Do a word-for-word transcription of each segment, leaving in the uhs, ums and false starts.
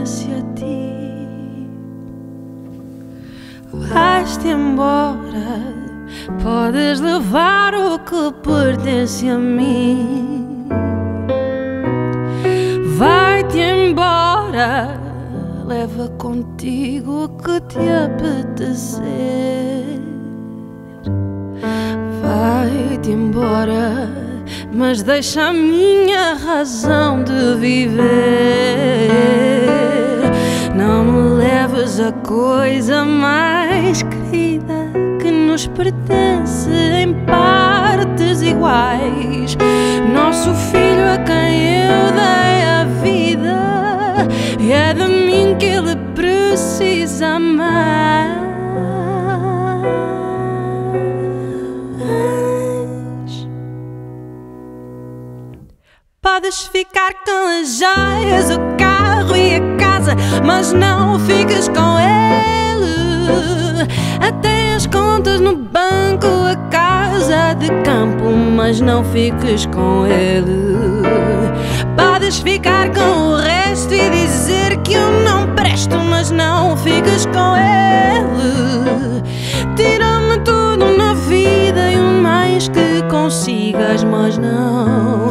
pertence a ti. Vais-te embora, podes levar o que pertence a mim. Vai-te embora, leva contigo o que te apetecer. Vai-te embora, mas deixa a minha razão de viver. Não me leves a coisa mais querida que nos pertence em partes iguais. Nosso filho a quem eu dei a vida, e é de mim que ele precisa mais. Podes ficar com as joias, o carro e a casa, mas não fiques com ele. Até as contas no banco, a casa de campo, mas não fiques com ele. Podes ficar com o resto e dizer que eu não presto, mas não fiques com ele. Tira-me tudo na vida e o mais que consigas, mas não,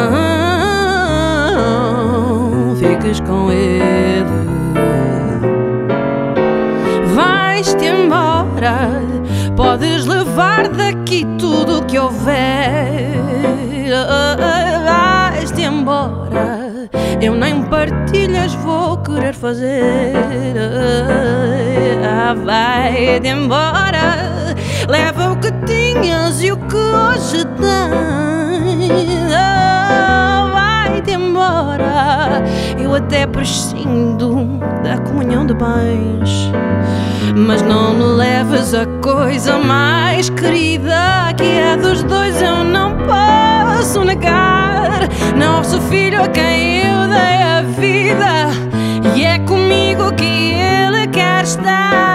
não fiques com ele. Vais-te embora, podes levar daqui tudo o que houver. Vais-te embora, eu nem partilhas vou querer fazer. Vai-te embora, leva o que tinhas e o que hoje tens. Vai-te embora, eu até prescindo da comunhão de bens, mas não me leves a coisa mais querida, que é dos dois eu não posso negar. Nosso filho a quem eu dei a vida, e é comigo que ele quer estar.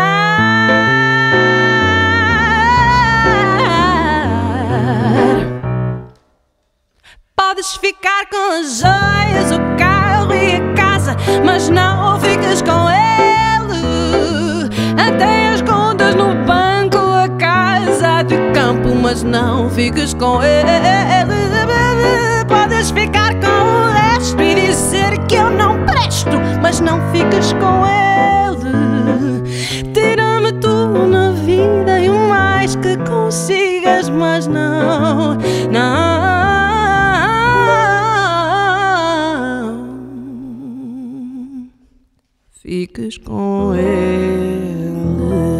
Podes ficar com as joias, o carro e a casa, mas não ficas com ele. Até as contas no banco, a casa de campo, mas não fiques com ele. Podes ficar com o resto e dizer que eu não presto, mas não fiques com ele. Tira-me tudo na vida e o mais que consigas, mas não, não fiques com ele.